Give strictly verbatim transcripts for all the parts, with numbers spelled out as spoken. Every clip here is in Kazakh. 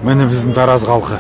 Міне біздің Тараз халқы.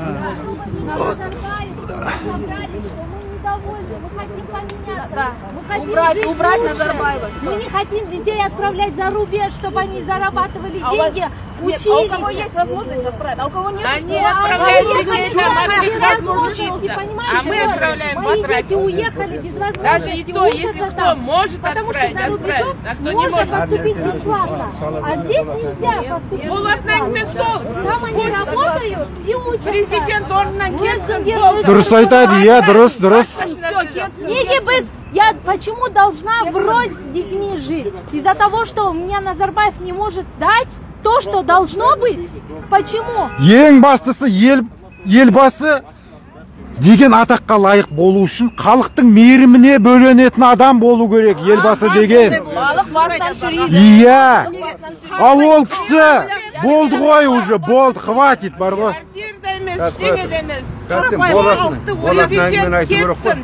Убрать, убрать Назарбаева. Мы не хотим детей отправлять за рубеж, чтобы они зарабатывали а деньги, нет, учились. А у кого есть возможность отправить, а у кого нет? Они отправляют детей нам отдыхать, учиться, а мы отправляем потратить. Уехали без возможности. Даже и то, если кто может отправить, отправить, а кто не может. Можно поступить бесплатно, а здесь нельзя поступить. Там они работают и учатся. Президент орнынан кетсін. Дұрыс айтады, иә, дұрыс, дұрыс. Неге біз, я почему должна врозь с детьми жить? Из-за того, что мне Назарбаев не может дать то, что должно быть? Почему? Ең бастысы ел елбасы деген атаққа лайық болу үшін халықтың мейіріміне бөленетін адам болу керек, елбасы деген. Балық басынан шіриді. Иә. Ал ол кісі болды ғой уже, болды, хватит бар ғой. Квартирда емес, ештеңеде емес. Кәсім болатын, болатын әңгімен айтып керек қой.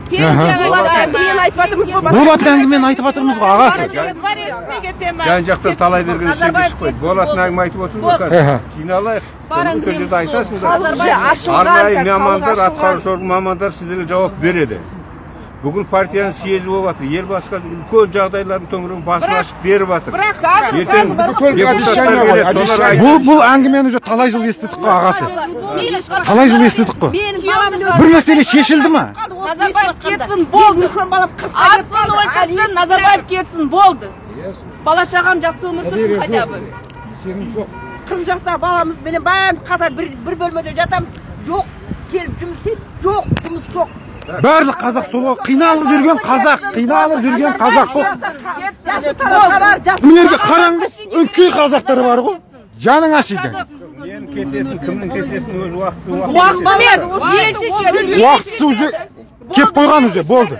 Болатын әңгімен айтып жатырмыз ғой, ағасы. Жан жақтан талай берген ішін шықпайды. Болатын әңгіме айтып отырмыз ғой қазір. Жиналайық. Соның сөзді айтасыңдар. Арнайы мамандар, атқарушы мамандар сіздерге жауап береді. Бүгін партияның съезі болып жатыр. Елбасыға үлкен жағдайлардың төңірегін басын ашып беріп жатыр. Ертең депутаттар келеді, солар айтады. Бұл бұл әңгімені уже талай жыл естідік қой, ағасы. Талай жыл естідік қой. Бір мәселе шешілді ме? Назарбаев кетсін, болды. Атын өлтірсін, Назарбаев кетсін, болды. Бала шағам жақсы өмір сүрсін хотя бы. қырық жастағы баламыз менен бәрін қатар бір бөлмеде жатамыз. Жоқ, келіп жұмыс істейді. Жоқ, жұмыс жоқ. Барлық қазақ сол қиналып жүрген қазақ, қиналып жүрген қазақ қой. Мынерге қараңыз, өңкей қазақтар бар ғой. Жаның ашиды. Ненің кететін, кімнің кететін өз уақыты уақыты. Уақытысы уже кеп қойған уже, болды.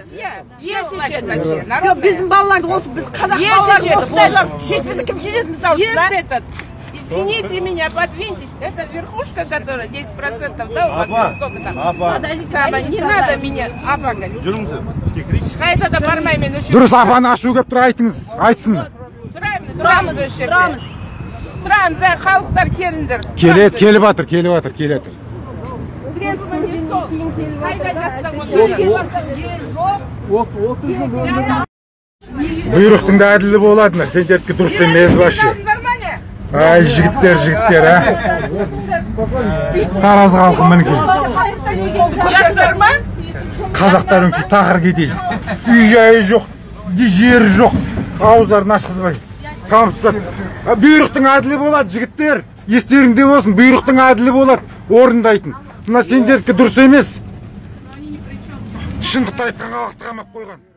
Біздің балаларды осы, біз қазақ балаларды осындайлар шешпесе кім шешеді мысалы? Извините меня, подвиньтесь. Это верхушка, которая десять процентов, да, у вас сколько там? Аба. Не надо меня. Аба, говорит. Қайда да бармай мен үшін. Дұрыс, апаны ашу кеп тұр, айтыңыз, айтсын. Тұрамыз осы жерде. Тұрамыз. Тұрамыз, халықтар келіндер. Келет, келіп жатыр, келіп жатыр, келіп жатыр. Қайда жатсаң оны. Бұйрықтың да әділі болады, сендердікі дұрыс емес вообще. Ай, жігіттер, жігіттер, ә? Тараз халқы мінекей. Қазақтар өңкей тақыр кетейін. Үй жайы жоқ, жері жоқ, ауыздарын ашқызбай. Бұйрықтың әділі болады, жігіттер. Естеріңде болсын, бұйрықтың әділі болады, орындайтын. Мына сендердікі дұрыс емес. Шындықты айтқан халықты қамап қойған.